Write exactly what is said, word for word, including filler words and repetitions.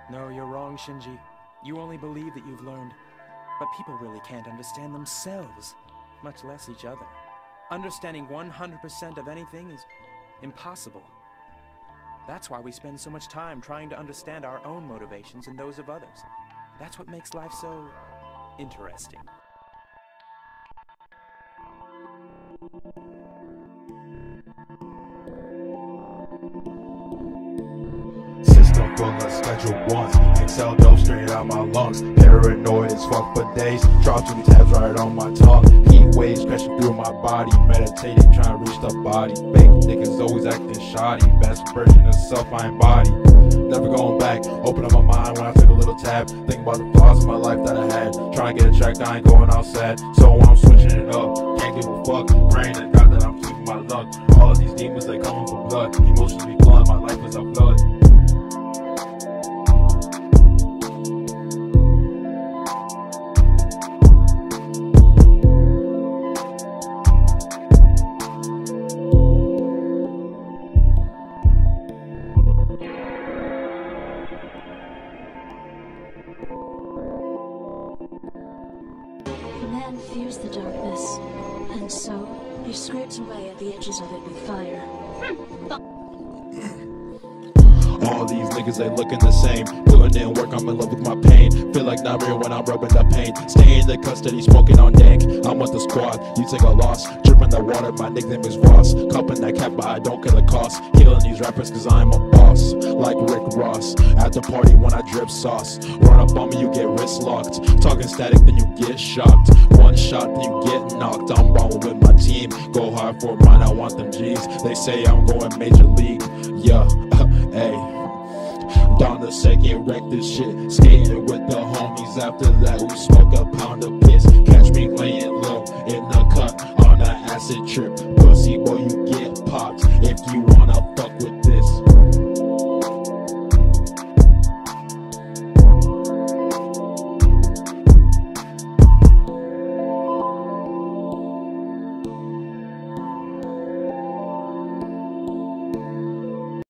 No, you're wrong, Shinji. You only believe that you've learned. But people really can't understand themselves, much less each other. Understanding one hundred percent of anything is impossible. That's why we spend so much time trying to understand our own motivations and those of others. That's what makes life so interesting. System full of schedule ones. Excel dope straight out my lungs. Paranoid as fuck for days. Drop two tabs right on my tongue. Heat waves crashing through my body. Meditating, trying to reach the body. Fake niggas always acting shoddy. Best version of self I embody. Never going back. Open up my mind when I took a little tab. Think about the flaws of my life that I had. Trying to get a track, I ain't going outside. So I'm switching it up. Can't give a fuck. Praying to God that I'm keeping my luck. All of these demons, they coming for blood. Emotions be flowing, my life is a flood. Man fears the darkness, and so he scrapes away at the edges of it with fire. All these niggas, they looking the same. Putting in work, I'm in love with my pain. Feel like not real when I'm rubbing the pain. Stay in the custody, smoking on dank. I'm with the squad, you take a loss. Dripping the water, my nickname is Ross. Cupping that cap, but I don't care the cost. Killing these rappers cause I'm a boss. Like Rick Ross, at the party when I drip sauce. Run up on me, you get wrist locked. Talking static, then you get shocked. One shot, then you get knocked. I'm ballin' with my team. Go hard for mine, I want them G's. They say I'm going major league. Yeah, hey. Don the second, wreck this shit. Skating with the homies. After that, we smoke a pound of piss. Catch me laying